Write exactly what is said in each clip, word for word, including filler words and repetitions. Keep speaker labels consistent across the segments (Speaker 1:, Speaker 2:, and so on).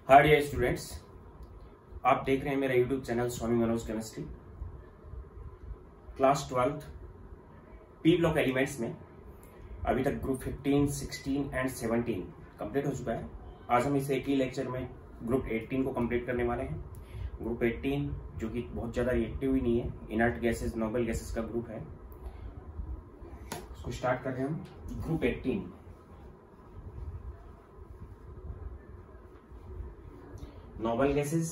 Speaker 1: Hi dear students, आप देख रहे हैं मेरा YouTube channel Swami Manoj chemistry. Class twelfth P block elements में अभी तक group fifteen, sixteen and seventeen complete हो चुका है। आज हम इसे एक ही लेक्चर में ग्रुप एटीन को कंप्लीट करने वाले हैं। ग्रुप एटीन जो कि बहुत ज़्यादा रिएक्टिव ही नहीं है, इनर्ट गैसेस, नोबल गैसेस का ग्रुप है। उसको स्टार्ट कर रहे हैं हम। ग्रुप एटीन नोबल गैसेस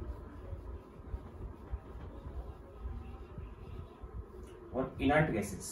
Speaker 1: और inert gases.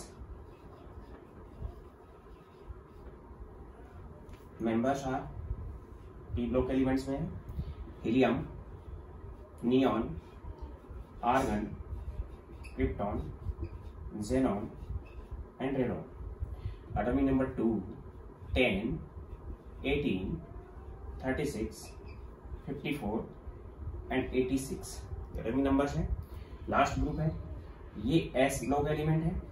Speaker 1: Members are P block elements में helium, neon, argon, krypton, xenon and radon. Atomic number two, ten, eighteen, thirty six, fifty four and eighty six atomic numbers हैं। Last group है, ये S block element है,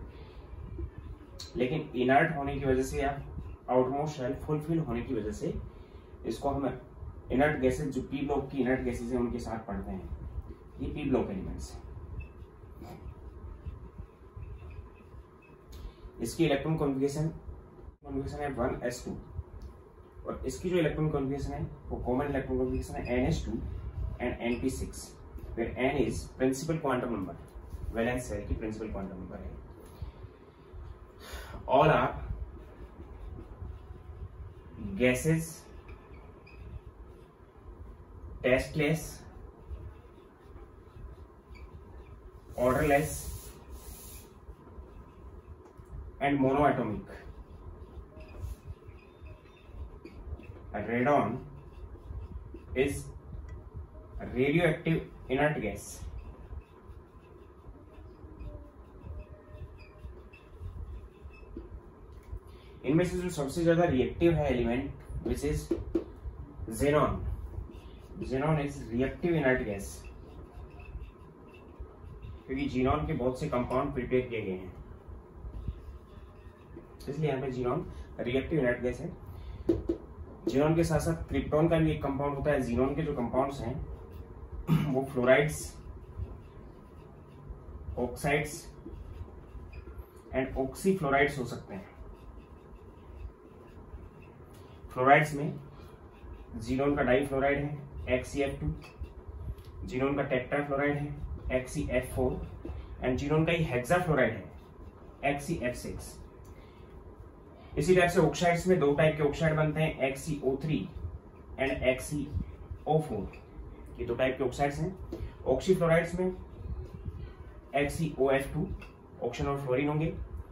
Speaker 1: लेकिन inert होने की वजह से या आउटमोस्ट शेल फुलफिल होने की वजह से इसको हम इनर्ट गैसेस, जो पी ब्लॉक की इनर्ट गैसेस हैं, उनके साथ पढ़ते हैं। ये पी ब्लॉक एलिमेंट्स हैं। इसकी इलेक्ट्रॉन कॉन्फ़िगरेशन कॉन्फ़िगरेशन है वन एस टू, और इसकी जो इलेक्ट्रॉन कॉन्फ़िगरेशन है वो कॉमन इलेक्ट्रॉन कॉन्फ़िगरेशन है N H two and N P six, where N is principal quantum number, valence shell की प्रिंसिपल क्वांटम नंबर है। All are gases, tasteless, odourless and monoatomic. Radon is a radioactive inert gas. इनमें से जो सबसे ज्यादा reactive है element, which is xenon. Xenon is reactive inert gas, क्योंकि xenon के बहुत से कंपाउंड प्रिपेयर किए गए हैं, इसलिए यहाँ पे xenon रिएक्टिव इनर्ट गैस है। जीनोन के साथ साथ क्रिप्टॉन का भी एक कंपाउंड होता है। जीनोन के जो कंपाउंड्स हैं वो फ्लोराइड्स, ऑक्साइड्स एंड ऑक्सीफ्लोराइड्स हो सकते हैं। फ्लोराइड्स में जीनोन का डाइफ्लोराइड है X C F two, xenon का टेट्राफ्लोराइड है X C F four and xenon का ही हेक्साफ्लोराइड है एक्स सी एफ सिक्स। इसी टाइप से ऑक्साइड्स में दो टाइप के ऑक्साइड बनते हैं, X C O three and X C O four. ये दो टाइप के ऑक्साइड्स हैं। ऑक्सीफ्लोराइड्स में X C O F two, oxygen और फ्लोरीन होंगे,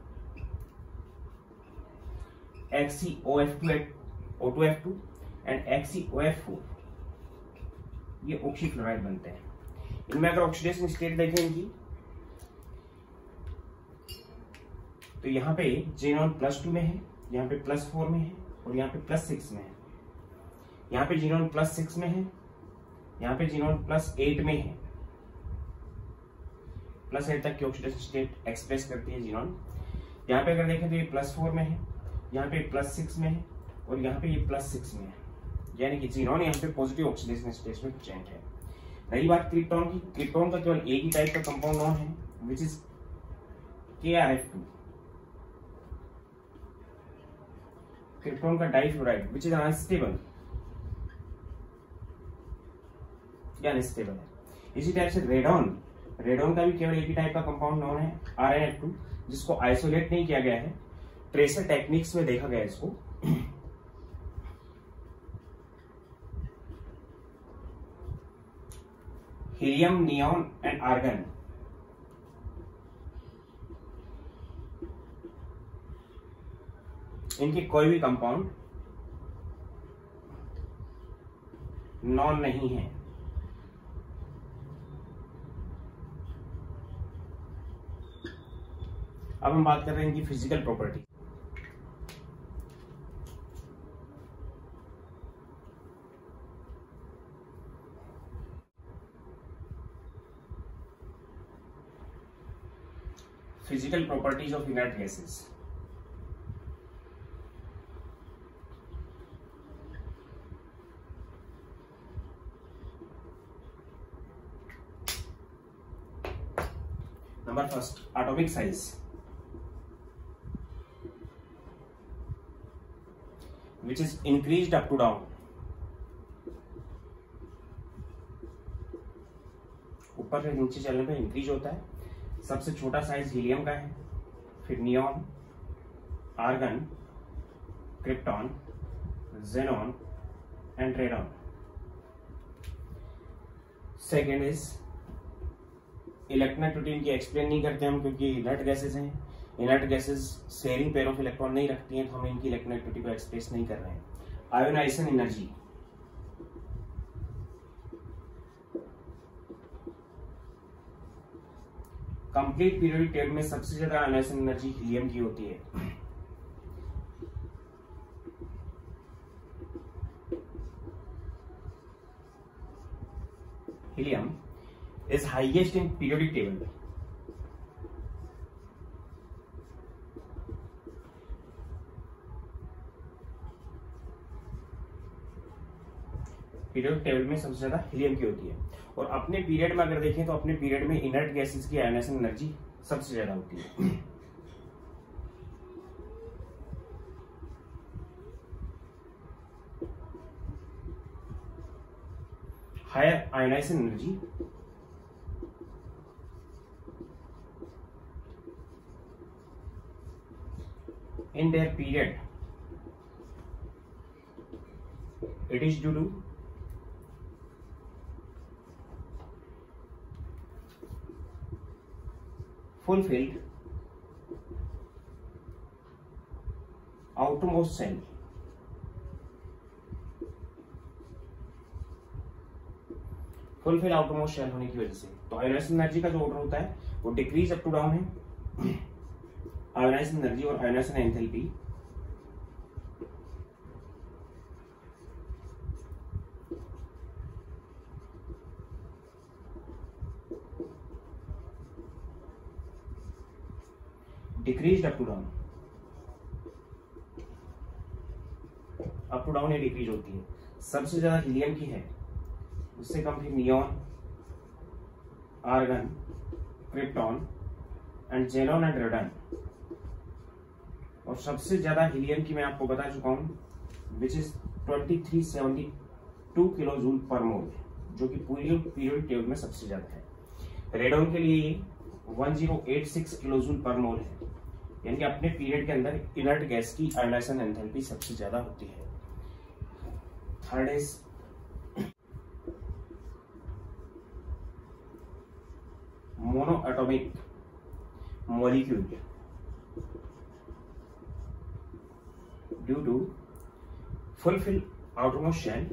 Speaker 1: X C O F two O two F two and X C O F four, ये oxyfluoride बनते हैं। इनमें अगर ऑक्सीडेशन स्टेट देखें इनकी, तो यहाँ पे जीनोन प्लस टू में है, यहाँ पे प्लस फोर में है और यहाँ पे प्लस सिक्स में है। यहाँ पे जीनोन प्लस सिक्स में है, यहाँ पे जीनोन प्लस एट में है। प्लस एट तक की ऑक्सीडेशन स्टेट एक्सप्रेस करती है जीनोन। यहाँ पे अगर देखें तो ये प्लस फोर में है, यहाँ पे प्लस सिक्स में है और यहाँ पे ये प्लस सिक्स में है, यानी कि जीनोन यहाँ पे पॉजिटिव ऑक्सीडेशन स्टेट में प्रेजेंट है। रही बात क्रिप्टॉन की, क्रिप्टॉन का केवल एक ही टाइप का कंपाउंड नॉन है, which is K R F two. Krypton का डाइफ्लोराइड विच इज अनस्टेबल या अनस्टेबल है। इसी टाइप से रेडॉन, रेडॉन का भी केवल एक ही टाइप का कंपाउंड नॉन है आर एन एफ टू, जिसको आइसोलेट नहीं किया गया है। ट्रेसर टेक्निक्स में देखा गया इसको। हीलियम, नियॉन एंड आर्गन, इनके कोई भी कंपाउंड नॉन नहीं है। अब हम बात कर रहे हैं इनकी physical property. Physical properties of inert gases. Number first, atomic size, which is increased up to down. ऊपर से नीचे चलने पे इंक्रीज होता है। सबसे छोटा साइज हीलियम का है, फिर neon, argon, krypton, xenon and radon. Second is electronegativity की एक्सप्लेन नहीं करते हम, क्योंकि इनर्ट गैसेस हैं। Inert gases sharing pair of electron नहीं रखती हैं, तो हम इनकी इलेक्ट्रोनेगेटिविटी को एक्सप्रेस नहीं कर रहे हैं। Ionisation energy, complete periodic table में सबसे ज्यादा आयोनाइजेशन एनर्जी हीलियम की होती है। Helium is highest in periodic table. Periodic table में सबसे ज्यादा हीलियम की होती है। और अपने पीरियड में अगर देखें तो अपने पीरियड में इनर्ट गैसेस की आयोनाइजेशन एनर्जी सबसे ज्यादा होती है। Higher ionisation energy in their period, it is due to fulfilled outermost shell, fulfil outermost shell होने की वजह से। तो आयोनाइजेशन एनर्जी का जो ऑर्डर होता है वो डिक्रीज अप टू डाउन है। आयोनाइजेशन एनर्जी और ionisation enthalpy decrease up to down, up to down ये डिक्रीज होती है। सबसे ज्यादा हीलियम की है, उससे कम फिर neon, argon, krypton and xenon and radon. और सबसे ज्यादा हीलियम की मैं आपको बता चुका हूं, which is twenty three seventy two kilo joule per mole, जो कि पूरी पीरियोडिक टेबल में सबसे ज्यादा है। रेडॉन के लिए one zero eight six kilo joule per mole है, यानी कि अपने पीरियड के अंदर इनर्ट गैस की आयोनाइजेशन एंथैल्पी सबसे ज्यादा होती है। Third is mono atomic molecule due to fulfill outermost shell,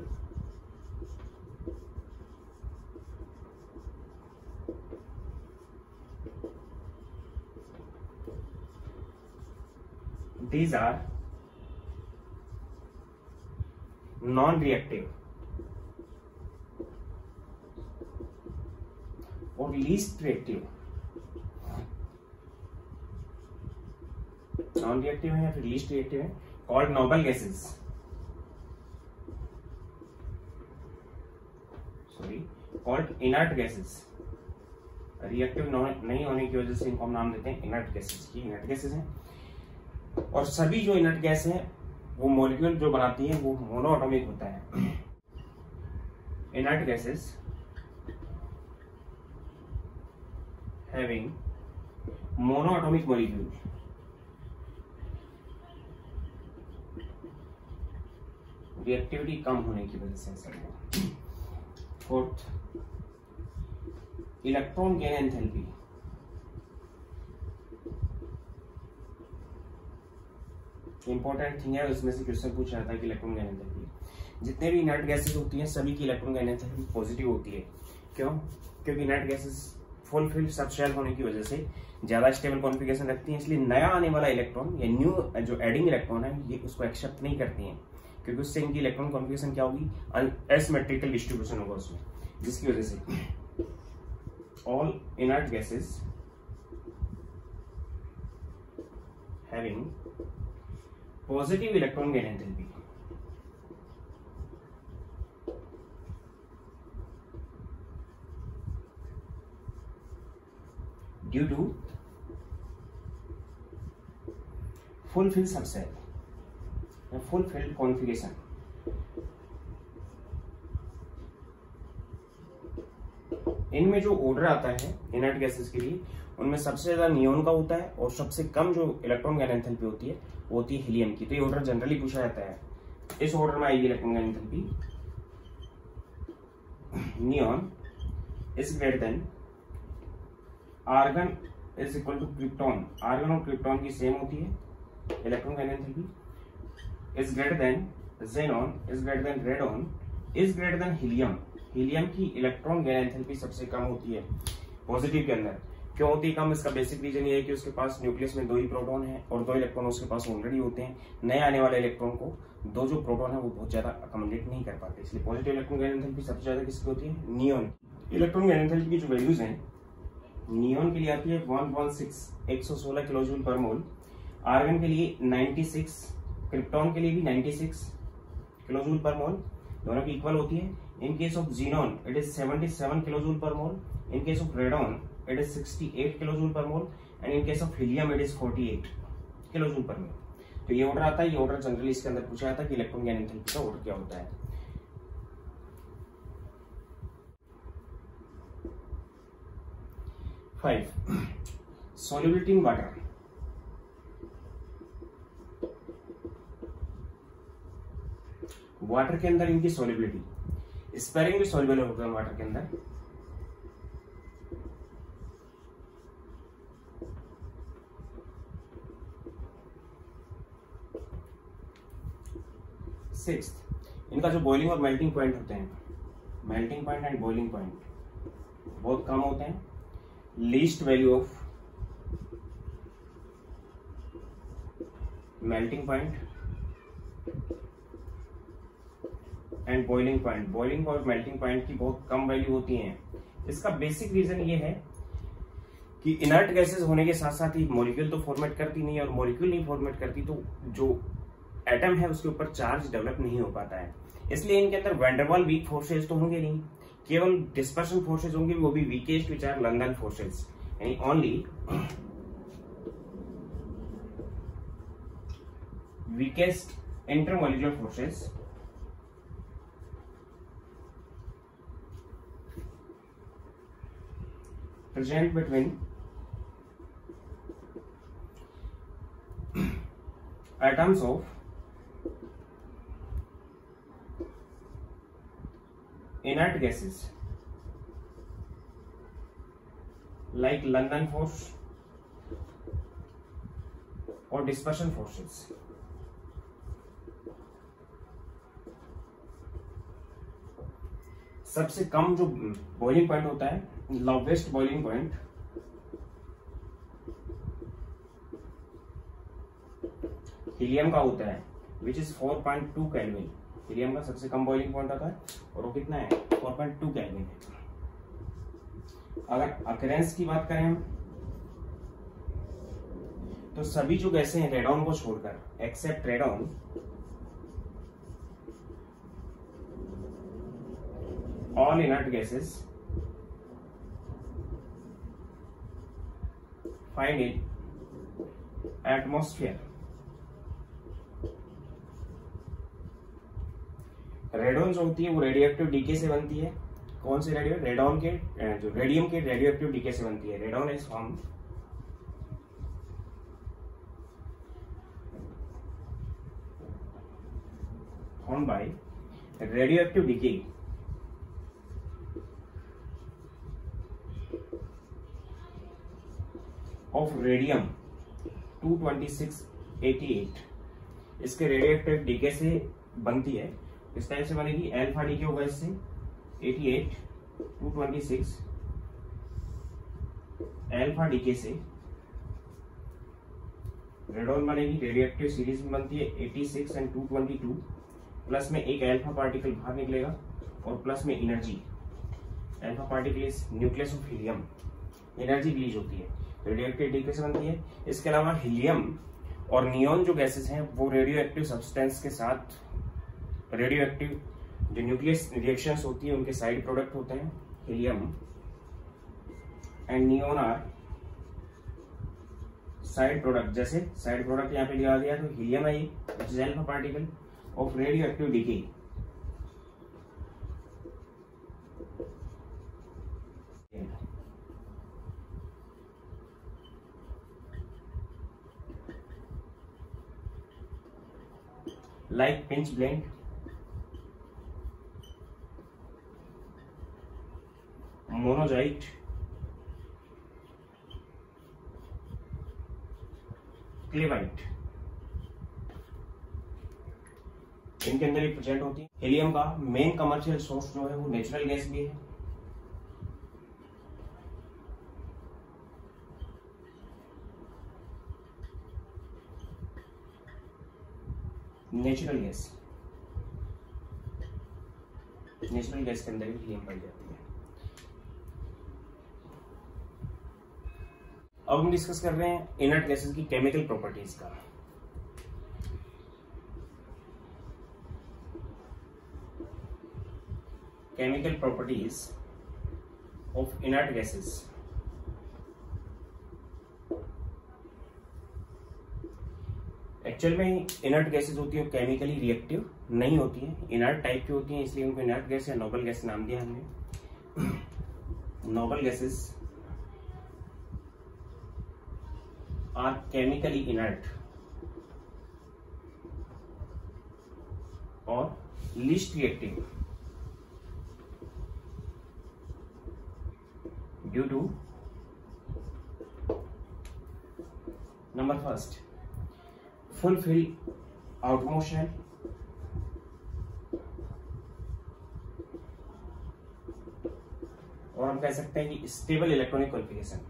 Speaker 1: these are non-reactive और least reactive। नॉन रिएक्टिव है या फिर लीस्ट रिएक्टिव है, called noble gases, sorry called inert gases. Reactive नहीं होने की वजह से इनको हम नाम देते हैं इनर्ट गैसेस की। इनर्ट गैसेस हैं और सभी जो इनर्ट गैस है वो मॉलिक्यूल जो बनाती है वो मोनोएटॉमिक होता है। Inert gases having monoatomic molecule, reactivity कम होने की वजह से ऐसा हुआ। Fourth, electron gain enthalpy. Important thing है, उसमें से क्वेश्चन पूछ रहा था कि इलेक्ट्रॉन गेन एंथैल्पी, जितने भी इनर्ट गैसेस होती हैं सभी की इलेक्ट्रॉन गेन एंथैल्पी पॉजिटिव होती है। क्यों? क्योंकि इनर्ट गैसेस फुलफिल सबशेल होने की वजह से ज्यादा स्टेबल कॉन्फ़िगरेशन रखती हैं, इसलिए नया आने वाला इलेक्ट्रॉन या न्यू जो एडिंग इलेक्ट्रॉन है ये उसको एक्सेप्ट नहीं करती हैं, क्योंकि उससे इनकी इलेक्ट्रॉन कॉन्फ़िगरेशन क्या होगी, एसिमेट्रिकल डिस्ट्रीब्यूशन होगा उसमें, जिसकी वजह से all inert gases having positive electron gain enthalpy due to fulfil subset fulfilled configuration. इनमें जो ऑर्डर आता है इनर्ट गैसेस के लिए, उनमें सबसे ज्यादा नियोन का होता है और सबसे कम जो इलेक्ट्रॉन गैन एंथैल्पी होती है वो होती है हीलियम की। तो ये ऑर्डर जनरली पूछा जाता है। इस ऑर्डर में आएगी electron gain enthalpy. Neon is greater than argon is equal to krypton. Argon और क्रिप्टॉन की सेम होती है electron gain enthalpy. Is greater than xenon is greater than radon is greater than helium. Helium की electron gain enthalpy सबसे कम होती है positive के अंदर। क्यों होती है कम? इसका बेसिक रीजन ये है कि उसके पास न्यूक्लियस में दो ही प्रोटॉन है और दो इलेक्ट्रॉन उसके पास ऑलरेडी होते हैं। नए आने वाले इलेक्ट्रॉन को दो जो प्रोटॉन है वो बहुत ज्यादा अकोमोडेट नहीं कर पाते, इसलिए पॉजिटिव इलेक्ट्रॉन गैन एंथैल्पी सबसे ज्यादा किसकी होती है? नियोन। इलेक्ट्रॉन गैन एंथैल्पी की जो वैल्यूज हैं नियोन के लिए आती है एक सौ सोलह किलो जूल पर मोल, आर्गन के लिए छियानवे, क्रिप्टॉन के लिए भी छियानवे किलो जूल पर मोल, दोनों की इक्वल होती है। In case of xenon it is सतहत्तर kilo joule per mole, in case of radon it is अड़सठ kilo joule per mole and in case of helium it is अड़तालीस kilo joule per mole. तो ये order आता है। ये order generally इसके अंदर पूछा जाता है कि इलेक्ट्रॉन गैन एंथैल्पी का ऑर्डर क्या होता है। Five solubility in water. Water के अंदर इनकी सॉल्युबिलिटी स्पेरिंगली सॉल्युबल होता है वाटर के अंदर। सिक्स्थ, इनका जो बॉइलिंग और मेल्टिंग पॉइंट होते हैं, melting point and boiling point बहुत कम होते हैं। Least value of melting point and boiling point, boiling और मेल्टिंग पॉइंट की बहुत कम वैल्यू होती है। इसका बेसिक रीजन ये है कि इनर्ट गैसेस होने के साथ साथ ही मॉलिक्यूल तो फॉर्मेट करती नहीं है, और मॉलिक्यूल नहीं फॉर्मेट करती तो जो एटम है उसके ऊपर चार्ज डेवलप नहीं हो पाता है। इसलिए इनके अंदर वैंडरवाल वीक फोर्सेस तो होंगे नहीं, केवल डिस्पर्शन फोर्सेस होंगे, वो भी weakest which are London forces, यानी only weakest intermolecular forces present between atoms of inert gases like London force or dispersion forces। सबसे कम जो बॉइलिंग पॉइंट होता है, लोवेस्ट बॉइलिंग पॉइंट हीलियम का होता है which is four point two kelvin. Helium का सबसे कम बॉइलिंग पॉइंट आता है और वो कितना है? फोर पॉइंट टू केल्विन है। अगर अकरेंस की बात करें हम तो सभी जो गैसें हैं रेडॉन को छोड़कर except radon, all inert gases find in atmosphere. Radon जो होती है वो रेडियोएक्टिव डीके से बनती है। कौन से रेडियो? रेडॉन के जो रेडियम के रेडियोएक्टिव डीके से बनती है। Radon is form form by radioactive decay of radium two twenty six eighty eight. इसके रेडियोएक्टिव डीके से बनती है। इस टाइप से बनेगी अल्फा डीके होगा इससे अठासी, two twenty six alpha decay से रेडॉन बनेगी। रेडियोएक्टिव सीरीज में बनती है छियासी and two twenty two, plus में एक अल्फा पार्टिकल बाहर निकलेगा और प्लस में energy. Alpha particle is nucleus of helium, energy release होती है, रेडियोएक्टिव डीके से बनती है। इसके अलावा हीलियम और नियोन जो गैसेस हैं वो रेडियो एक्टिव सब्सटेंस के साथ रेडियो एक्टिव जो न्यूक्लियस रिएक्शंस होती है उनके साइड प्रोडक्ट होते हैं। Helium and neon are side product, जैसे साइड प्रोडक्ट यहाँ पे दिया गया तो हीलियम है ये, which is alpha particle of radio active decay. Like pitchblende, monazite, cleveite, इनके अंदर ये प्रेजेंट होती है। हीलियम का मेन कमर्शियल सोर्स जो है वो नेचुरल गैस भी है। नेचुरल गैस, नेचुरल गैस के अंदर भी हीलियम पाई जाती है। अब हम डिस्कस कर रहे हैं इनर्ट गैसेस की केमिकल प्रॉपर्टीज का। Chemical properties of inert gases. Actual में इनर्ट गैसेस होती है केमिकली रिएक्टिव नहीं होती है, इनर्ट टाइप की होती है, इसलिए उनको इनर्ट गैस या नोबल गैस नाम दिया हमने। Noble gases are chemically inert or least reactive due to number first fulfill out motion, और हम कह सकते हैं कि stable electronic configuration.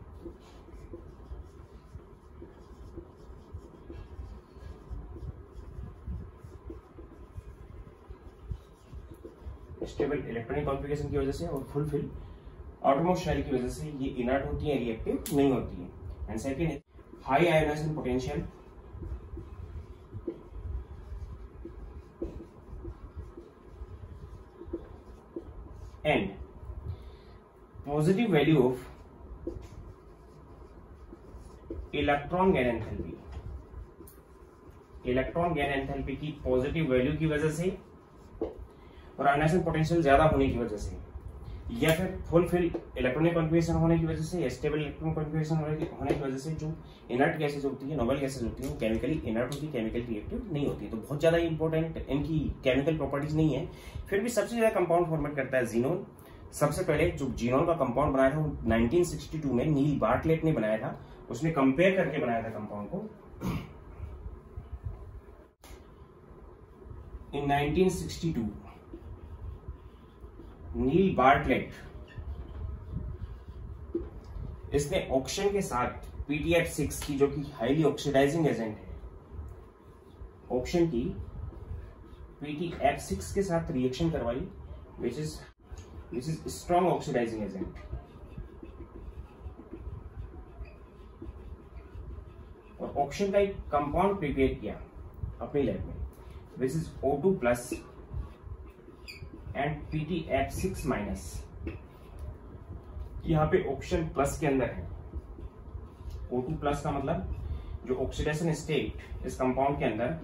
Speaker 1: Stable electronic configuration की वजह से और फुलफिल आउटमोस्ट शेल की वजह से ये इनर्ट होती है, रिएक्टिव नहीं होती है। And second, high ionization potential, and positive value of electron gain enthalpy. Electron gain enthalpy की पॉजिटिव वैल्यू की वजह से और आयोनाइजेशन पोटेंशियल ज्यादा होने की वजह से, या फिर फुलफिल इलेक्ट्रॉनिक कॉन्फ़िगरेशन होने की वजह से, या स्टेबल इलेक्ट्रॉनिक कॉन्फ़िगरेशन होने की वजह से जो इनर्ट गैसेज होती है, नोबल गैसेज होती है, वो केमिकली इनर्ट होती है, केमिकली रिएक्टिव नहीं होती। तो बहुत ज्यादा इंपॉर्टेंट इनकी केमिकल प्रॉपर्टीज नहीं है। फिर भी सबसे ज्यादा कंपाउंड फॉर्मेट करता है जीनोन। सबसे पहले जो जीनोन का कंपाउंड बनाया था वो नाइनटीन सिक्सटी टू में नील बार्टलेट ने बनाया था। उसने कंपेयर करके बनाया था कंपाउंड को। In nineteen sixty two Neil Bartlett, इसने ऑक्सीजन के साथ पी टी एफ सिक्स की, जो कि हाईली ऑक्सीडाइजिंग एजेंट है, ऑक्सीजन की पी टी एफ सिक्स के साथ रिएक्शन करवाई, which is which is strong oxidizing agent. और ऑक्सीजन का एक कंपाउंड प्रिपेयर किया अपनी लैब में, which is O two plus and P T F six minus. यहाँ पे ऑक्सीजन प्लस के अंदर है। ओ टू प्लस का मतलब जो ऑक्सीडेशन स्टेट इस कंपाउंड के अंदर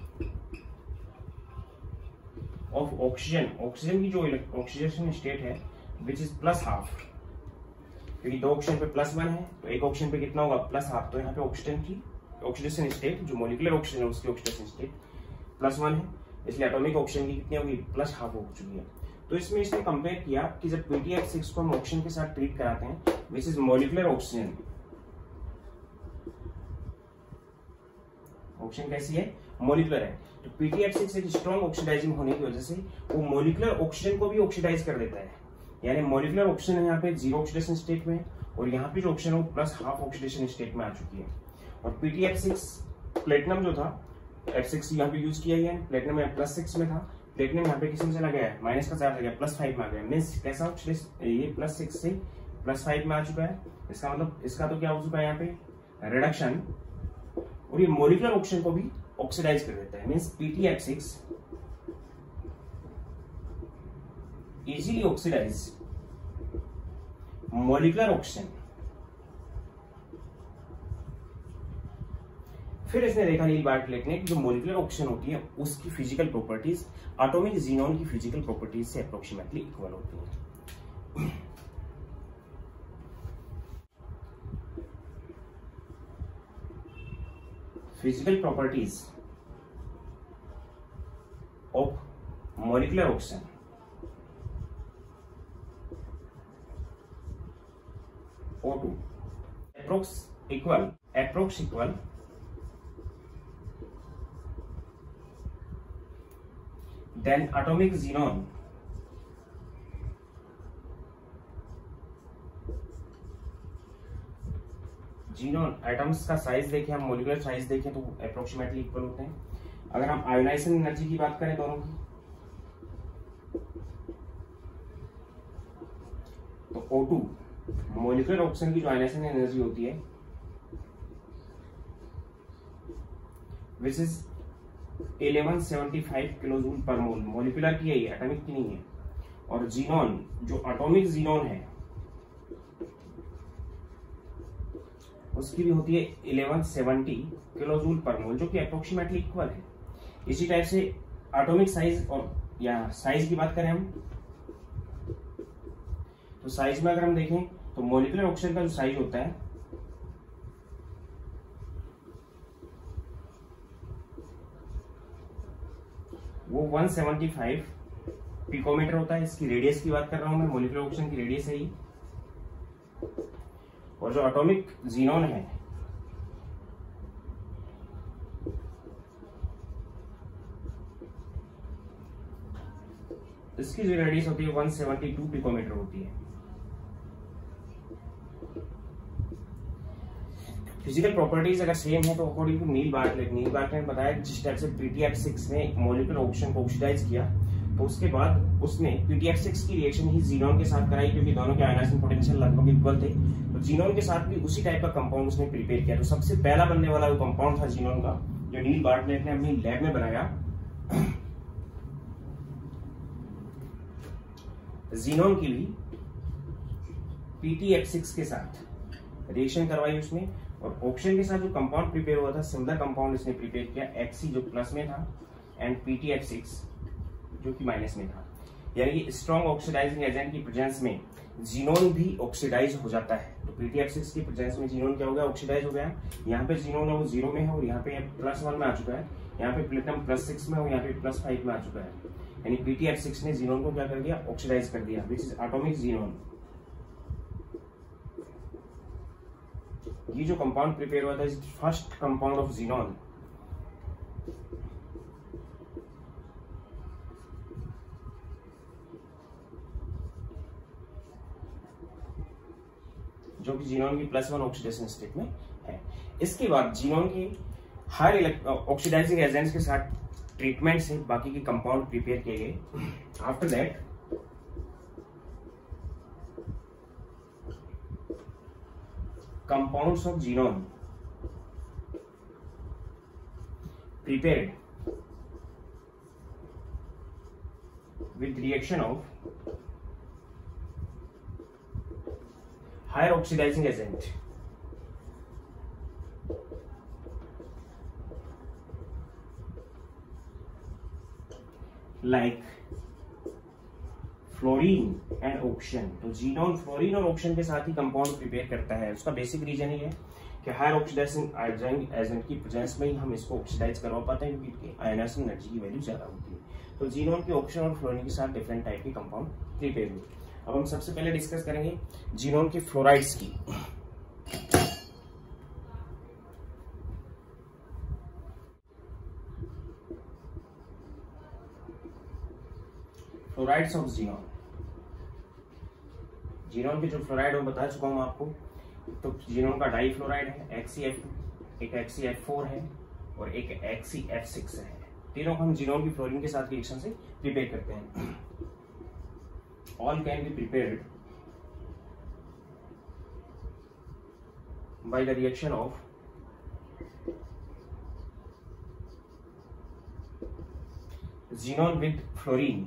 Speaker 1: ऑफ ऑक्सीजन, ऑक्सीजन की जो ऑक्सीडेशन स्टेट है विच इज प्लस हाफ, क्योंकि दो ऑक्सीजन पे प्लस वन है तो एक ऑक्सीजन पे कितना होगा, प्लस हाफ। तो यहाँ पे ऑक्सीजन की ऑक्सीडेशन स्टेट, जो मोलिकुलर ऑक्सीजन है उसकी ऑक्सीडेशन स्टेट प्लस वन है, इसलिए एटॉमिक ऑक्सीजन की कितनी होगी, प्लस हाफ हो चुकी है। तो इसमें इसने कंपेयर किया कि जब पी टी एफ सिक्स को हम ऑक्सीजन के साथ ट्रीट कराते हैं, which is molecular oxygen. Oxygen कैसी है, मोलिकुलर है। तो पी टी एफ सिक्स एक स्ट्रॉन्ग ऑक्सीडाइजिंग होने की वजह से वो मोलिकुलर ऑक्सीजन को भी ऑक्सीडाइज कर देता है। यानी मोलिकुलर ऑक्सीजन है यहाँ पे जीरो ऑक्सीडेशन स्टेट में, और यहाँ पे जो ऑक्सीजन है वो प्लस हाफ ऑक्सीडेशन स्टेट में आ चुकी है। और P T F six platinum जो था, एफ सिक्स यहाँ पे यूज किया है, प्लेटिनम में प्लस सिक्स में था, प्लेटिनम यहाँ पे किसी में चला गया है, माइनस का चार्ज आ गया, प्लस फाइव में आ गया। मीन्स कैसा ऑक्सीडेशन, ये प्लस सिक्स से प्लस फाइव में आ चुका है। इसका मतलब इसका तो क्या हो चुका है यहाँ पे, रिडक्शन। और ये मोलिकुलर ऑक्सीजन को भी ऑक्सीडाइज कर देता है। Means P T F six easily oxidize molecular oxygen फिर इसने देखा नील बार्टलेट ने कि जो मोलिकुलर ऑक्सीजन होती है उसकी फिजिकल प्रॉपर्टीज एटॉमिक ज़ीनॉन की फिजिकल प्रॉपर्टीज से अप्रोक्सीमेटली इक्वल होती है। Physical properties of molecular oxygen O two approx equal approx equal then atomic xenon xenon atoms का साइज देखें, हम मोलिकुलर साइज देखें तो अप्रोक्सीमेटली इक्वल होते हैं। अगर हम आयोनाइजेशन एनर्जी की बात करें दोनों की तो O two मोलिकुलर ऑक्सीजन की जो आयनाइजेशन एनर्जी होती है which is eleven seventy five kilojoule per mole, molecular की है ये, एटॉमिक की नहीं है। और जीनॉन जो एटॉमिक जीनॉन है उसकी भी होती है eleven seventy kilojoule per mole, जो कि अप्रोक्सीमेटली इक्वल है। इसी टाइप से एटॉमिक साइज और या साइज की बात करें हम तो साइज में अगर हम देखें तो मोलिकुलर ऑक्सीजन का जो साइज होता है वो वन सेवेंटी फाइव पिकोमीटर होता है। इसकी रेडियस की बात कर रहा हूं मैं, मोलिकुलर ऑक्सीजन की रेडियस है ये। और जो एटॉमिक जीनॉन है इसकी जो रेडियस होती है वन सेवेंटी टू पिकोमीटर होती है। फिजिकल प्रॉपर्टीज अगर सेम है तो according to Neil Bartlett Neil Bartlett ने बताया जिस टाइप से पी टी एक्स सिक्स ने मोलिकुलर ऑक्सीजन को ऑक्सीडाइज किया तो उसके बाद उसने पी टी एक्स सिक्स की रिएक्शन ही जीनॉन के साथ कराई, क्योंकि दोनों के आयनाइजेशन पोटेंशियल लगभग इक्वल थे। तो जीनॉन के साथ भी उसी टाइप का कंपाउंड उसने प्रिपेयर किया। तो सबसे पहला बनने वाला जो कंपाउंड था जीनॉन का जो नील बार्टलेट ने अपनी लैब में बनाया, जीनॉन की भी पी टी एक्स सिक्स के साथ रिएक्शन करवाई उसने और ऑक्सीजन के साथ जो कंपाउंड प्रिपेयर हुआ था सिमिलर कंपाउंड इसने प्रिपेयर किया, एक्सी जो प्लस में था and P T X six जो कि माइनस में था। यानी कि स्ट्रॉन्ग ऑक्सीडाइजिंग एजेंट की प्रेजेंस में जीनोन भी ऑक्सीडाइज हो जाता है। तो पी टी एक्स सिक्स की प्रेजेंस में जीनोन क्या हो गया, ऑक्सीडाइज हो गया। यहाँ पे जीनोन है वो जीरो में है और यहाँ पे प्लस वन में आ चुका है, यहाँ पे प्लेटिनम प्लस सिक्स में और यहाँ पे प्लस फाइव में आ चुका है। यानी पी टी एक्स सिक्स ने जीनोन को क्या कर दिया, ऑक्सीडाइज कर दिया, विच इज एटॉमिक जीनोन। ये जो कंपाउंड प्रिपेयर हुआ था is first compound of xenon. जो कि जीनोन की प्लस वन ऑक्सीडेशन स्टेट में है। इसके बाद जीनोन के हर ऑक्सीडाइजिंग एजेंट्स के साथ ट्रीटमेंट से बाकी के कंपाउंड प्रिपेयर किए गए। After that compounds of genome prepared with reaction of higher oxidizing agent like fluorine and oxygen. तो जीनोन फ्लोरीन और ऑक्सीजन के साथ ही कंपाउंड प्रिपेयर करता है। उसका बेसिक रीजन ही है कि हायर ऑक्सीडाइजिंग एजेंट की प्रेजेंस में ही हम इसको ऑक्सीडाइज करवा पाते हैं क्योंकि आयनाइजेशन एनर्जी की वैल्यू ज्यादा होती है। तो जीनोन के ऑक्सीजन और फ्लोरीन के साथ डिफरेंट टाइप के कंपाउंड प्रिपेयर हुए। अब हम सबसे पहले डिस्कस करेंगे जीनोन के फ्लोराइड्स की। Fluorides of xenon. जीनोन के जो फ्लोराइड वो बता चुका हूं आपको। तो जीनोन का डाई फ्लोराइड है एक्स सी एफ टू, एक एक्स सी एफ फोर है और एक एक्स सी एफ सिक्स है। तीनों को हम जीनोन की फ्लोरीन के साथ रिएक्शन से प्रिपेयर करते हैं। All can be prepared by the reaction of xenon with fluorine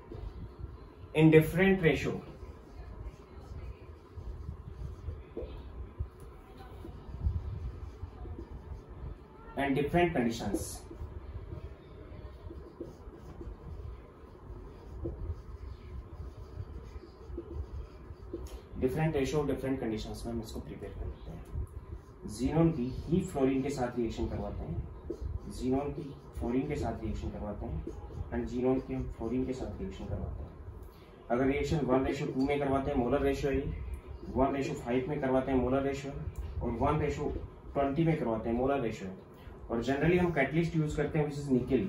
Speaker 1: in different ratio and different conditions. Different ratio different conditions में हम इसको प्रिपेयर करते हैं। जीनोन की ही फ्लोरीन के साथ रिएक्शन करवाते हैं, जीनोन की फ्लोरीन के साथ रिएक्शन करवाते हैं एंड जीनोन की हम फ्लोरीन के साथ रिएक्शन करवाते हैं। अगर रिएक्शन वन रेशियो टू में करवाते हैं मोलर रेशियो है, वन रेशियो फाइव में करवाते हैं मोलर रेशियो और वन रेशियो ट्वेंटी में करवाते हैं मोलर रेशियो। और जनरली हम कैटलिस्ट यूज करते हैं which is nickel.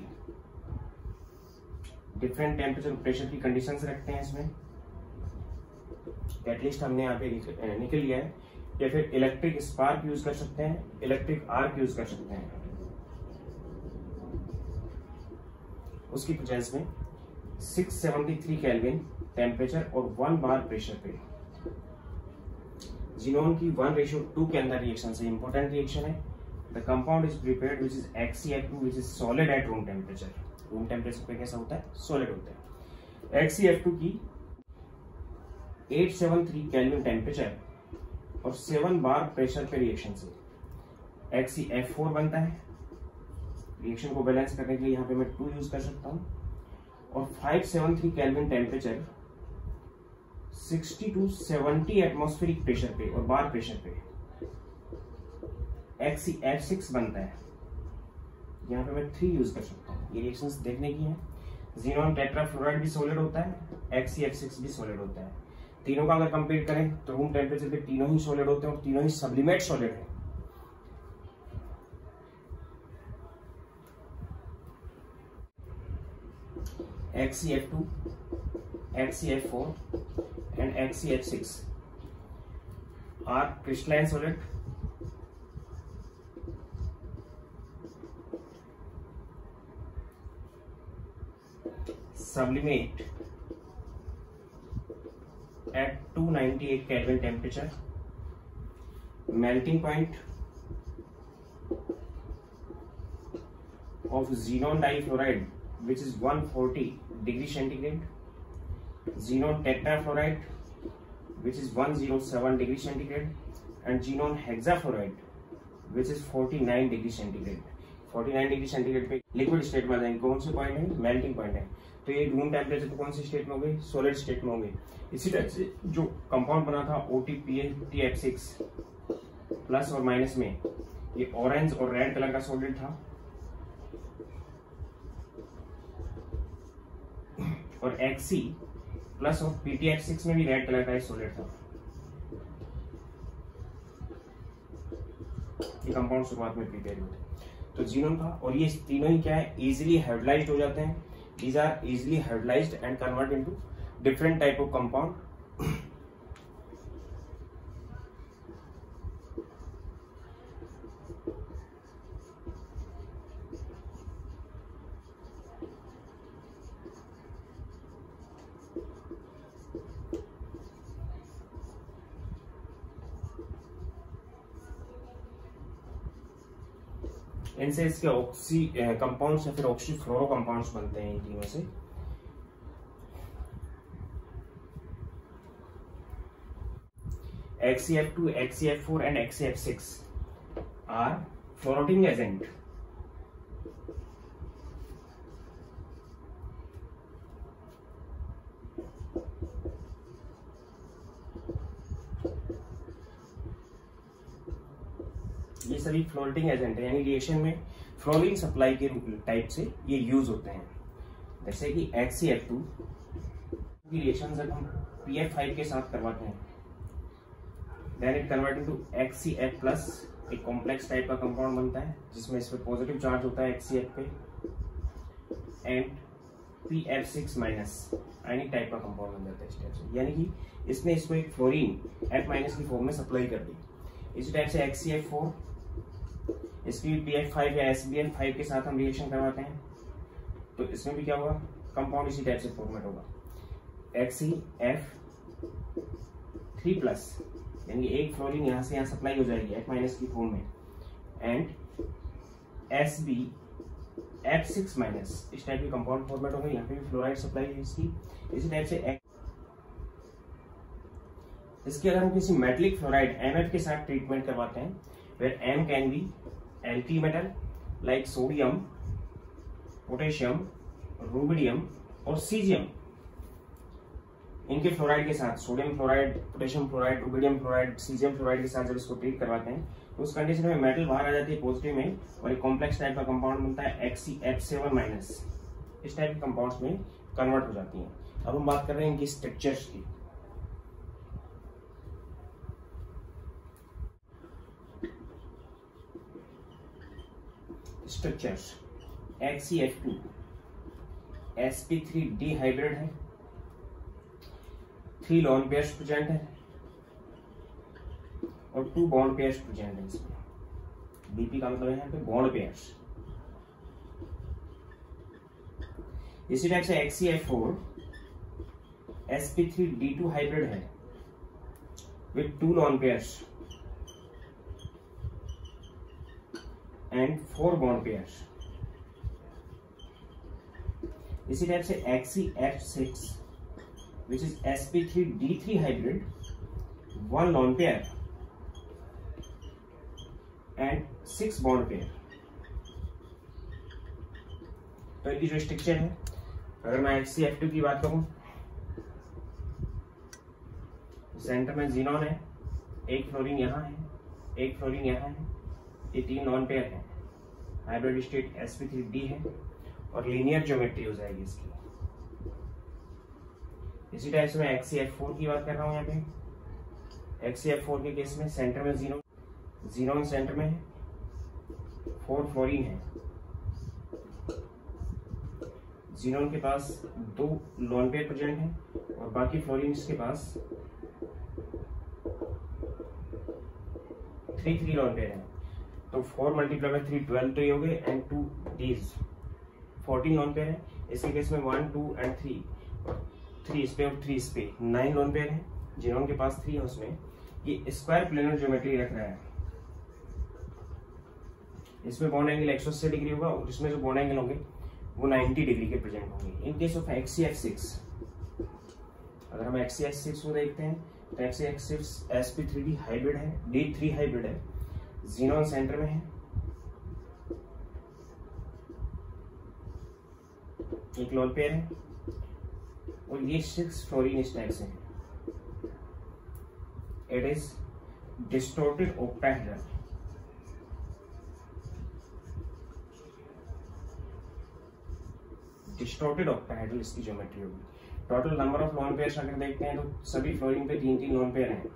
Speaker 1: Different temperature pressure की कंडीशंस रखते हैं इसमें। कैटलिस्ट हमने यहाँ पे निकल लिया है, या फिर इलेक्ट्रिक स्पार्क यूज कर सकते हैं, इलेक्ट्रिक आर्क यूज कर सकते हैं। उसकी प्रेजेंस में six seventy three kelvin temperature और वन बार प्रेशर पे जीनोन की वन रेशियो टू के अंदर रिएक्शन से इंपॉर्टेंट रिएक्शन है। The compound is prepared which is X C F two which is solid at room temperature. Room temperature पे कैसा होता है? सॉलिड होता है। एक्स सी एफ टू की eight seven three kelvin temperature और सेवन बार प्रेशर पे reaction से एक्स सी एफ फोर बनता है। रिएक्शन को बैलेंस करने के लिए यहाँ पे मैं टू यूज कर सकता हूँ। और five seven three kelvin temperature sixty two seventy atmospheric pressure पे और बार प्रेशर पे एक्स सी एफ सिक्स बनता है। यहाँ पे मैं थ्री यूज कर सकता हूँ। ये रिएक्शंस देखने की है। जीनोन टेट्राफ्लोराइड भी सॉलिड होता है, एक्स सी एफ सिक्स भी सॉलिड होता है। तीनों का अगर कंपेयर करें तो रूम टेम्परेचर पे तीनों ही सॉलिड होते हैं और तीनों ही सब्लिमेट सॉलिड है। X C F two, X C F four and X C F six are crystalline solid, sublimate at two ninety-eight Kelvin temperature, melting point of xenon difluoride which is one forty degree centigrade, xenon tetrafluoride which is one oh seven degree centigrade and xenon hexafluoride which is forty-nine degree centigrade. forty-nine degree centigrade पे liquid state में आ जाएंगे। कौन से point है? Melting point है। तो ये रूम टेम्परेचर पे कौन सी स्टेट में हो गई? सॉलिड स्टेट में हो गई। इसी तरह से जो कंपाउंड बना था O T P T F six plus और माइनस में, ये ऑरेंज और रेड कलर का सॉलिड था और एक्सी प्लस और पी टी एफ सिक्स में भी रेड कलर का सॉलिड था। ये कंपाउंड शुरुआत में प्रिपेयर होते हैं। तो जीनोन का, और ये तीनों ही क्या है? इजीली हाइड्रोलाइज्ड हो जाते हैं। These are easily hydrolyzed and convert into different type of compound. इनसे इसके ऑक्सी कंपाउंड्स या फिर ऑक्सी फ्लोरो कंपाउंड्स बनते हैं इन तीनों से। X C F two, X C F four and X C F six are fluorinating agent. ये सभी फ्लोरेटिंग एजेंट है, यानी रिएक्शन में फ्लोरीन सप्लाई के टाइप से ये यूज होते हैं। जैसे कि एक्स सी एफ टू की रिएक्शन जब हम पी एफ फाइव के साथ करवाते हैं, then it convert into X C F plus, एक कॉम्प्लेक्स टाइप का कंपाउंड बनता है जिसमें इस पे पॉजिटिव चार्ज होता है एक्स सी एफ पे, and P F six minus ionic type का कंपाउंड बन जाता है इस टाइप से। यानी कि इसने इसको एक फ्लोरीन एफ माइनस की फॉर्म में सप्लाई कर दी। इसी टाइप से एक्स सी एफ फोर, इसकी पी एफ फाइव या एस बी एफ फाइव के साथ हम रिएक्शन करवाते हैं, तो इसमें भी क्या होगा? कंपाउंड इसी टाइप से फॉर्मेट होगा। X C F three plus, यानी एक फ्लोरीन यहां से यहां सप्लाई हो जाएगी एफ माइनस की फॉर्म में, and S B F six minus, इस टाइप की कंपाउंड फॉर्मेट होगा। यहाँ पे भी फ्लोराइड सप्लाई है इसकी। इसी टाइप से इसके अगर हम किसी मेटलिक फ्लोराइड एम एफ के साथ ट्रीटमेंट करवाते हैं, वेयर एम कैन बी एल्की metal like sodium, potassium, rubidium और सीजियम, इनके फ्लोराइड के साथ, sodium fluoride, potassium fluoride, rubidium fluoride, caesium fluoride के साथ जब इसको ट्रीट करवाते हैं तो उस कंडीशन में मेटल बाहर आ जाती है पॉजिटिव में और एक कॉम्प्लेक्स टाइप का कंपाउंड बनता है X C F seven minus. इस टाइप के कंपाउंड्स में कन्वर्ट हो जाती हैं। अब हम बात कर रहे हैं इनकी स्ट्रक्चर्स की। Structures X C F two S P three D hybrid है, थ्री लॉन पेयर्स प्रेजेंट है और टू बॉन्ड पेयर्स प्रेजेंट है। इसमें बीपी का मतलब है यहाँ पे बॉन्ड पेयर्स। इसी टाइप से X C F four S P three D two hybrid है with two lone pairs and four bond pairs. इसी टाइप से X C F six which is S P three D three hybrid, one lone pair and six bond pair। तो इनकी जो structure है, अगर मैं x C F two की बात करूं, सेंटर में जीनॉन है, एक फ्लोरीन यहाँ है, एक फ्लोरीन यहाँ है, ये तीन लॉन पेयर है, hybrid state S P three D है और लीनियर ज्योमेट्री हो जाएगी इसकी। इसी टाइप से मैं एक्स सी एफ फोर की बात कर रहा हूं। यहाँ पे एक्स सी एफ फोर के केस में सेंटर में जीनोन, जीनोन सेंटर में है, फोर फ्लोरीन है, जीनोन के पास दो लॉन पेयर प्रेजेंट है और बाकी फ्लोरीन के पास थ्री थ्री लॉन पेयर है। तो four multiply by three twelve तो ये हो गए and two D's fourteen lone pair है। इसके केस में one two and three, three इस पे और थ्री इस पे, नाइन लोन पेयर है। जिनोन के पास थ्री है, उसमें ये स्क्वायर प्लेनर ज्योमेट्री रख रहा है। इसमें बॉन्ड एंगल एक सौ अस्सी डिग्री होगा और इसमें जो बॉन्ड एंगल होंगे वो नब्बे डिग्री के प्रेजेंट होंगे। In case of X C F six, अगर हम एक्स सी एफ सिक्स को देखते हैं तो X C F six S P three D hybrid है, डी थ्री हाइब्रिड है, जीनोन सेंटर में है, एक लोन पेयर है और ये सिक्स फ्लोरीन स्टैक्स हैं। It is distorted octahedral. Distorted octahedral इसकी ज्योमेट्री होगी। Total number of lone pairs अगर देखते हैं तो सभी फ्लोरीन पे तीन तीन लोन पेयर हैं।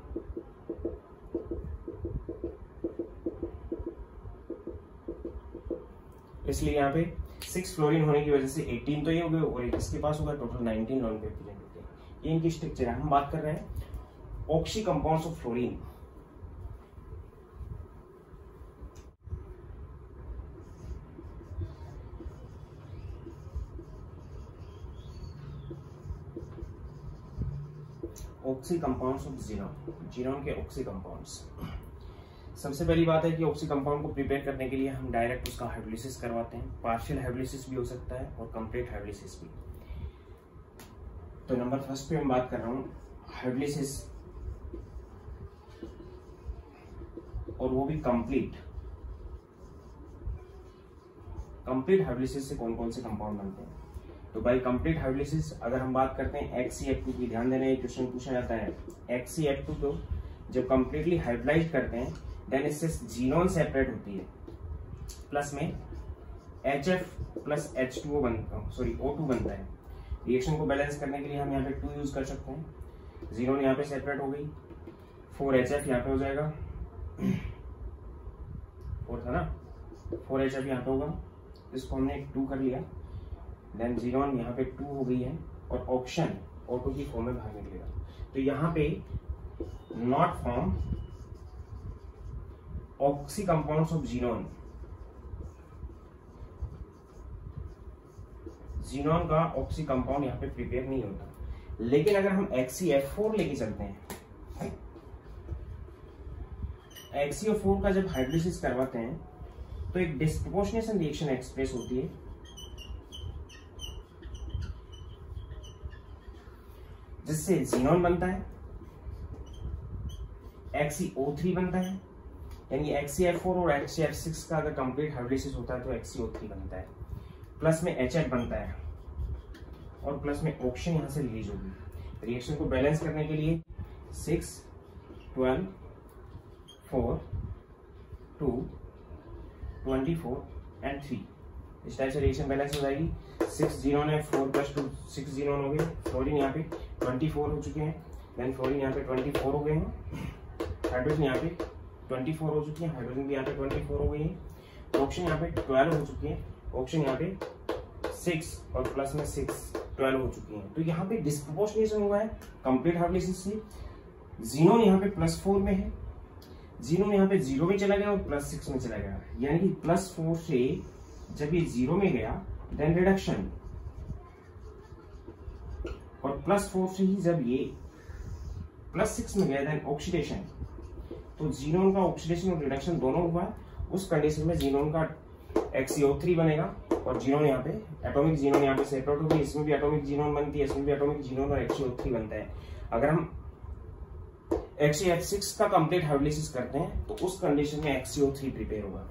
Speaker 1: इसलिए यहाँ पे सिक्स फ्लोरीन होने की वजह से अठारह तो ये हो गए और इसके पास होगा टोटल उन्नीस लॉन पेयर प्रेजेंट होते हैं। ये इनकी स्ट्रक्चर है। हम बात कर रहे हैं oxy compounds of fluorine. Oxy compounds of xenon, xenon के ऑक्सी कंपाउंड्स। सबसे पहली बात है कि ऑक्सी कंपाउंड को प्रिपेयर करने के लिए हम डायरेक्ट उसका हाइड्रोलिसिस करवाते हैं। पार्शियल हाइड्रोलिसिस भी हो सकता है और कंप्लीट हाइड्रोलिसिस भी। तो नंबर फर्स्ट पे मैं बात कर रहा हूँ हाइड्रोलिसिस, और वो भी कंप्लीट। कंप्लीट हाइड्रोलिसिस से कौन कौन से कंपाउंड बनते हैं? तो बाई कंप्लीट हाइड्रोलिसिस अगर हम बात करते हैं एक्स सी एफ टू की, ध्यान देने क्वेश्चन पूछा जाता है एक्स सी एफ टू को जब कंप्लीटली हाइड्रोलाइज करते हैं देन इससे जीनोन सेपरेट होती है, प्लस में H F plus H two O बनता सॉरी ओ टू बनता है। रिएक्शन को बैलेंस करने के लिए हम यहाँ पे टू यूज कर सकते हैं। जीनोन यहाँ पे सेपरेट हो गई, फोर एच एफ यहाँ पे हो जाएगा, फोर था ना, फोर एच एफ यहाँ पे होगा, इसको हमने टू कर लिया, देन जीनोन यहाँ पे टू हो गई है और ऑप्शन ओ टू की फॉर्म में बाहर निकलेगा। तो यहाँ पे not form oxy compounds of xenon. Xenon का ऑक्सी कंपाउंड यहाँ पे प्रिपेयर नहीं होता। लेकिन अगर हम एक्स सी एफ फोर लेके चलते हैं, एक्स सी एफ फोर का जब हाइड्रोलिसिस करवाते हैं तो एक डिस्प्रोपोर्शनेशन रिएक्शन एक्सप्रेस होती है, जिससे जीनोन बनता है, एक्स सी ओ थ्री बनता है, यानी एक्स सी एफ फोर और एक्स सी एफ सिक्स का अगर कंप्लीट हाइब्रिडाइजेशन होता है तो एक्स सी ओ थ्री बनता है, प्लस में एच एफ बनता है और प्लस में ऑक्सीजन यहाँ से रिलीज होगी। रिएक्शन को बैलेंस करने के लिए six, twelve, four, two, twenty four and three, इस टाइप से रिएक्शन बैलेंस हो जाएगी। सिक्स जीनोन है, four plus two six xenon हो गए, फ्लोरीन यहाँ पे ट्वेंटी फोर हो चुके हैं, देन फ्लोरीन यहाँ पे ट्वेंटी फोर हो गए हैं, हाइड्रोजन यहाँ पे ट्वेंटी फोर हो चुकी है, हाइड्रोजन भी यहाँ पे ट्वेंटी फोर हो गई है, ऑक्सीजन यहाँ पे ट्वेल्व हो चुकी है, ऑक्सीजन यहाँ पे सिक्स और प्लस में सिक्स ट्वेल्व हो चुकी है। तो यहाँ पे डिस्प्रोपोर्शनेशन हुआ है कंप्लीट हाइब्रिडाइजेशन से। जीनोन यहाँ पे प्लस फोर में है, जीनोन यहाँ पे जीरो में चला गया और प्लस सिक्स में चला गया, यानी कि प्लस फोर से जब ये जीरो में गया देन रिडक्शन, और प्लस फोर से ही जब ये प्लस सिक्स में गया देन ऑक्सीडेशन। तो जीनोन का ऑक्सीडेशन और रिडक्शन दोनों हुआ। उस कंडीशन में जीनोन का एक्स सी ओ थ्री बनेगा और जीनोन यहाँ पे एटॉमिक जीनोन यहाँ पे सेपरेट होगी, इसमें भी एटॉमिक जीनोन बनती है, इसमें भी एटॉमिक जीनोन और एक्स सी ओ थ्री बनता है। अगर हम एक्स सी एफ सिक्स का कंप्लीट हाइब्रिडाइजेशन करते हैं तो उस कंडीशन में X C O three prepare होगा।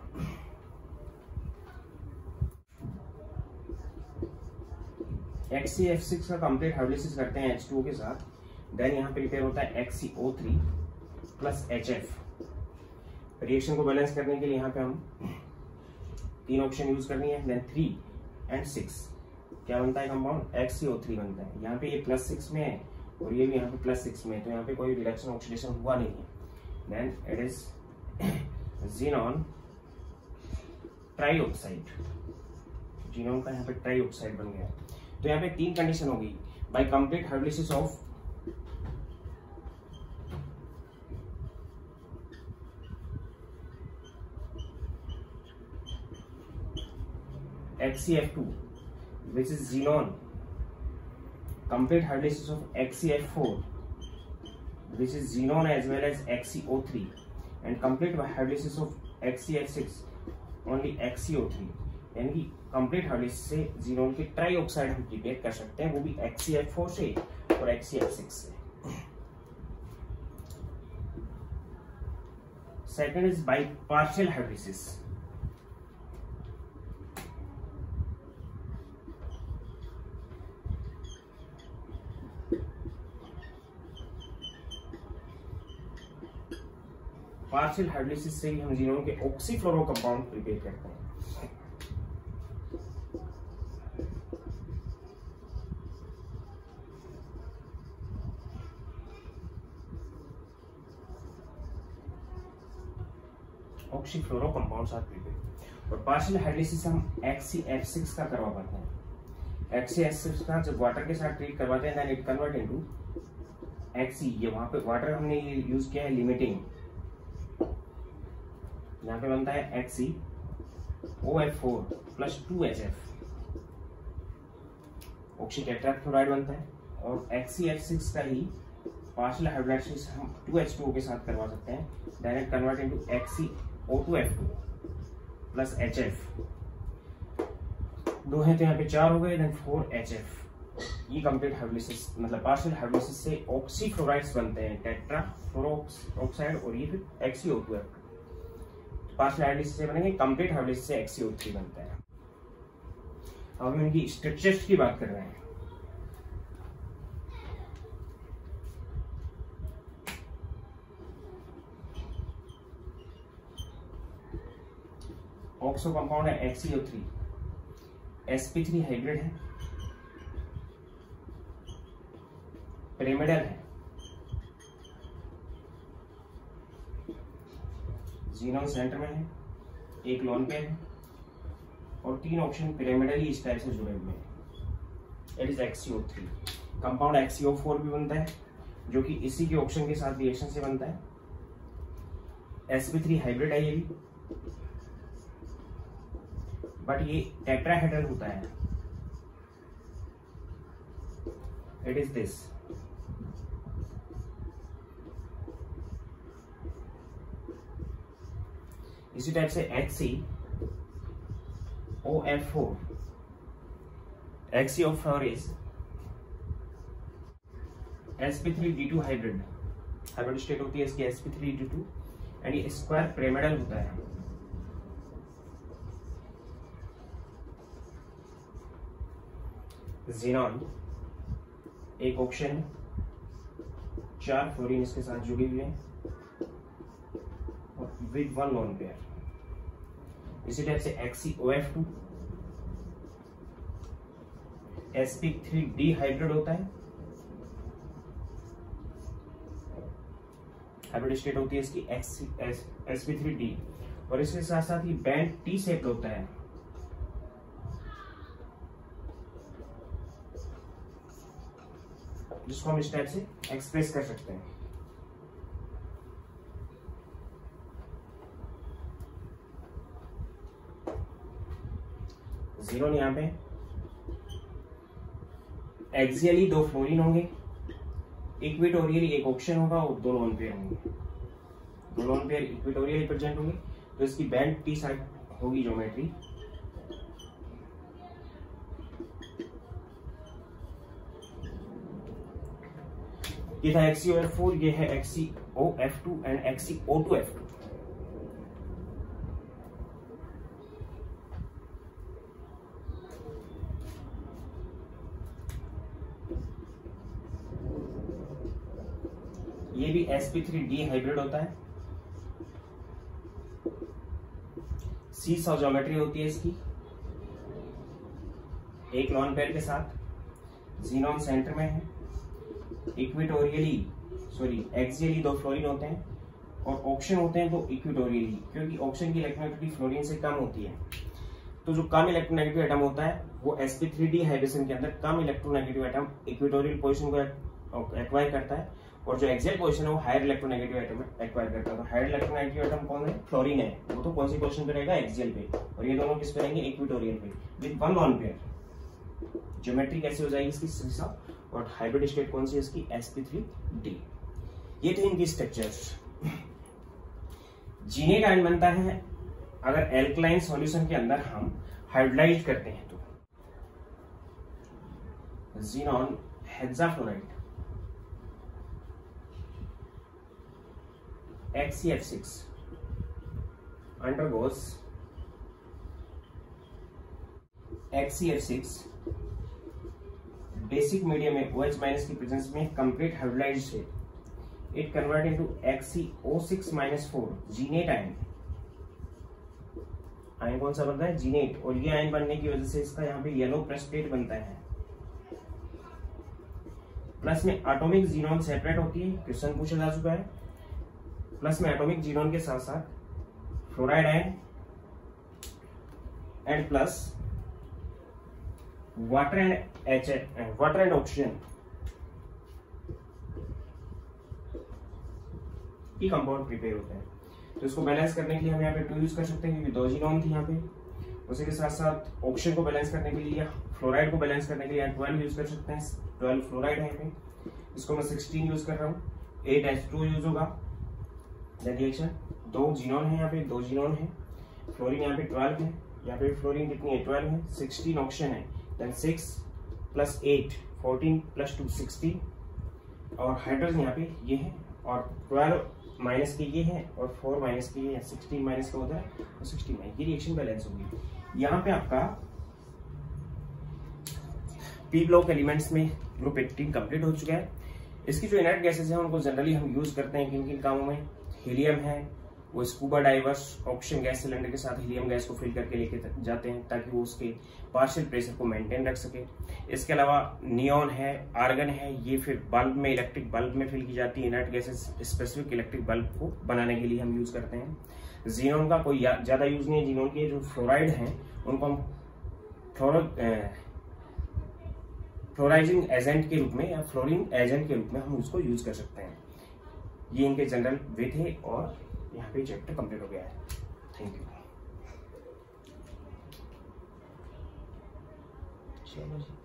Speaker 1: एक्स सी एफ सिक्स का कंप्लीट हाइब्रिडाइजेशन करते हैं एच टू ओ के साथ, देन यहाँ प्रिपेयर होता है X C O three plus H F. Reaction को बैलेंस करने के लिए यहाँ पे हम तीन ऑप्शन यूज करनी है, देन थ्री एंड सिक्स क्या बनता है compound X C O three बनता है। यहाँ पे ये प्लस सिक्स में है और ये भी यहाँ पे प्लस सिक्स में है, तो यहाँ पे कोई रिडक्शन ऑक्सीडेशन हुआ नहीं है। Then it is xenon trioxide, xenon का यहाँ पे ट्राइऑक्साइड बन गया। तो यहाँ पे तीन कंडीशन होगी, by complete hybridization of X C F two which is xenon, complete hybridization of X C F four which is xenon as well as X C O three, and complete hybridization of X C F six only X C O three, यानी कि complete hybridization से xenon के trioxide हम प्रिपेयर कर सकते हैं, वो भी एक्स सी एफ फोर से और एक्स सी एफ सिक्स से। Second is by partial hybridization. Partial hybridization से ही हम जीनोन के ऑक्सीफ्लोरो कंपाउंड प्रिपेयर करते हैं। Oxyfluoro compounds are prepare. और पार्शियल हाइब्रिडाइजेशन से हम एक्स सी एफ सिक्स का करवा पाते हैं। एक्स सी एफ सिक्स का जब वाटर के साथ ट्रीट करवाते हैं then it convert into X, ये वहां पे वाटर हमने यूज किया है लिमिटिंग, यहाँ पे बनता है X C O F four plus two H F, oxy tetrachloride बनता है। और एक्स सी एफ सिक्स का ही पार्शियल हाइब्रिडाइजेशन हम टू एच टू ओ के साथ करवा सकते हैं, direct convert into X C O two F two plus H F, दो है तो यहाँ पे चार हो गए, देन फोर एच एफ। ये कंप्लीट हाइब्रिडाइजेशन मतलब पार्शियल हाइब्रिडाइजेशन से ऑक्सीफ्लोराइड्स बनते हैं, टेट्राफ्लोरोऑक्साइड, और ये फिर X C O two F two. Partial hybridization से बनेंगे, कंप्लीट हाइब्रिडाइजेशन से एक्स सी ओ थ्री बनता है। अब हम इनकी स्ट्रक्चर्स की बात कर रहे हैं। ऑक्सो कंपाउंड है X C O three, S P three hybrid है, पिरामिडल है, जीनोन सेंटर में है, एक लोन पेयर है और तीन ऑप्शन पिरामिडली इस टाइप से जुड़े हुए हैं। It is X C O three. Compound X C O four भी बनता है जो कि इसी के ऑप्शन के साथ रिएक्शन से बनता है। एस पी थ्री हाइब्रिड है ये भी, बट ये टेट्राहेड्रल होता है। It is this. इसी टाइप से X C O F four, X C O four is S P three D two hybrid, hybrid state होती है इसकी S P three D two, and ये स्क्वायर पिरामिडल होता है। ज़ीनॉन एक oxygen है, चार फ्लोरीन इसके साथ जुड़े हुए हैं और विद वन लोन पेयर। इसी टाइप से X C O F two S P three D hybrid होता है, हाइब्रिड स्टेट होती है इसकी एस पी थ्री डी, और इसके साथ साथ ही बैंड टी शेप्ड होता है। जिसको हम इस टाइप से एक्सप्रेस कर सकते हैं। ज़ीनॉन यहां पे एक्सियली दो फ्लोरीन होंगे, इक्वेटोरियली एक ऑक्सीजन होगा और दो लोन पेयर होंगे। दो लोन पेयर इक्वेटोरियली प्रेजेंट होंगे, तो इसकी बैंड टी साइड होगी ज्योमेट्री। ये था X C O F four, ये है X C O F two and X C O two F two. ये भी S P three D hybrid होता है, सी सौ ज्योमेट्री होती है इसकी, एक लॉन पेयर के साथ। ज़ीनॉन सेंटर में है, इक्वेटोरियली सॉरी एक्सियली दो फ्लोरीन होते हैं और ऑक्सीजन होते हैं दो इक्वेटोरियली, क्योंकि ऑक्सीजन की इलेक्ट्रोनेगेटिविटी फ्लोरीन से कम होती है। तो जो कम इलेक्ट्रोनेगेटिव एटम होता है वो S P three D hybridization के अंदर कम इलेक्ट्रोनेगेटिव एटम इक्वेटोरियल पोजीशन को एक्वायर करता है, और जो एक्सियल पोजीशन है वो हायर इलेक्ट्रोनेगेटिव एटम एक्वायर करता है। तो हायर इलेक्ट्रोनेगेटिव एटम कौन है? फ्लोरीन है। वो तो कौन सी पोजीशन पे रहेगा? एक्सियल पे, और ये दोनों किस पे रहेंगे? इक्वेटोरियल पे with one lone pair. Geometry कैसे हो जाएगी इसकी? सीसा, और हाइब्रिड स्टेट कौन सी है इसकी? S P three D. ये थे इनकी स्ट्रक्चर्स। जीनेट आयन बनता है अगर एल्कलाइन सॉल्यूशन के अंदर हम हाइब्रिडाइज करते हैं तो। Xenon hexafluoride X C F six undergoes X C F six basic medium में OH माइनस की प्रेजेंस में कंप्लीट हाइब्रिडाइज्ड है। It convert into X C O six minus four xenate ion. Ion कौन सा बनता है? जीनेट। और ये आयन बनने की वजह से इसका यहाँ पे येलो प्रेसिपिटेट बनता है। प्लस में एटॉमिक जीनोन सेपरेट होती है, क्वेश्चन पूछा जा चुका है। प्लस में एटॉमिक जीनोन के साथ साथ fluoride ion and plus water and H water and oxygen की कंपाउंड प्रिपेयर होता है। तो इसको बैलेंस करने के लिए हम यहाँ पे टू यूज कर सकते हैं, क्योंकि दो जीनोन थी यहाँ पे। उसी के साथ साथ ऑक्सीजन को बैलेंस करने के लिए या फ्लोराइड को बैलेंस करने के लिए ट्वेल्व यूज कर सकते हैं। ट्वेल्व फ्लोराइड है यहाँ पे, इसको मैं सिक्सटीन यूज कर रहा हूँ। एट एच टू यूज होगा रिएक्शन। दो जीनोन है यहाँ पे, दो जीनोन है। फ्लोरीन यहाँ पे ट्वेल्व है, यहाँ पे फ्लोरीन कितनी है? ट्वेल्व है। सिक्सटीन ऑक्सीजन है, then six plus eight fourteen plus two sixteen, और हाइड्रोजन यहाँ पे ये है, और ट्वेल्व माइनस के ये है, और फोर माइनस के ये है। सिक्सटीन माइनस का होता है और सिक्सटीन माइनस, ये रिएक्शन बैलेंस होगी। यहाँ पे आपका पी ब्लॉक एलिमेंट्स में ग्रुप एटीन कंप्लीट हो चुका है। इसकी जो इनर्ट गैसेस हैं उनको जनरली हम यूज करते हैं किन किन कामों में? हीलियम है, वो scuba divers oxygen gas cylinder के साथ हीलियम गैस को फिल करके लेके जाते हैं ताकि वो उसके पार्शियल प्रेशर को मेंटेन रख सके। इसके अलावा नियॉन है, आर्गन है, ये फिर बल्ब में, इलेक्ट्रिक बल्ब में फिल की जाती है। Inert gases specific electric bulb को बनाने के लिए हम यूज करते हैं। जीनोन का कोई ज्यादा यूज नहीं है। जीनोन के जो फ्लोराइड हैं उनको हम फ्लोरो फ्लोराइजिंग एजेंट के रूप में या फ्लोरिंग एजेंट के रूप में हम उसको यूज कर सकते हैं। ये इनके जनरल वे थे, और यहाँ पे चैप्टर कंप्लीट हो गया है। Thank you. चलो जी।